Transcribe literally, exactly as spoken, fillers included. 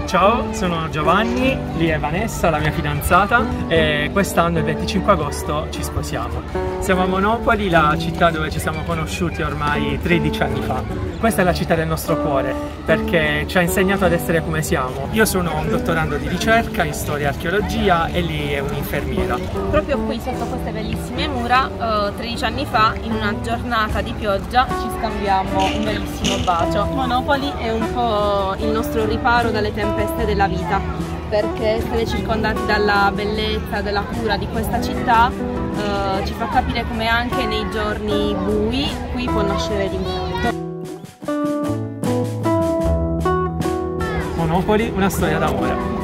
Ciao, sono Giovanni, lì è Vanessa, la mia fidanzata, e quest'anno il venticinque agosto ci sposiamo. Siamo a Monopoli, la città dove ci siamo conosciuti ormai tredici anni fa. Questa è la città del nostro cuore, perché ci ha insegnato ad essere come siamo. Io sono un dottorando di ricerca in storia e archeologia e lì è un'infermiera. Proprio qui sotto queste bellissime mura, eh, tredici anni fa, in una giornata di pioggia, ci scambiamo un bellissimo bacio. Monopoli è un po' il nostro riparo dalle tempeste della vita, perché essere circondati dalla bellezza, dalla cura di questa città eh, ci fa capire come anche nei giorni bui qui può nascere l'incanto. Monopoli, una storia d'amore.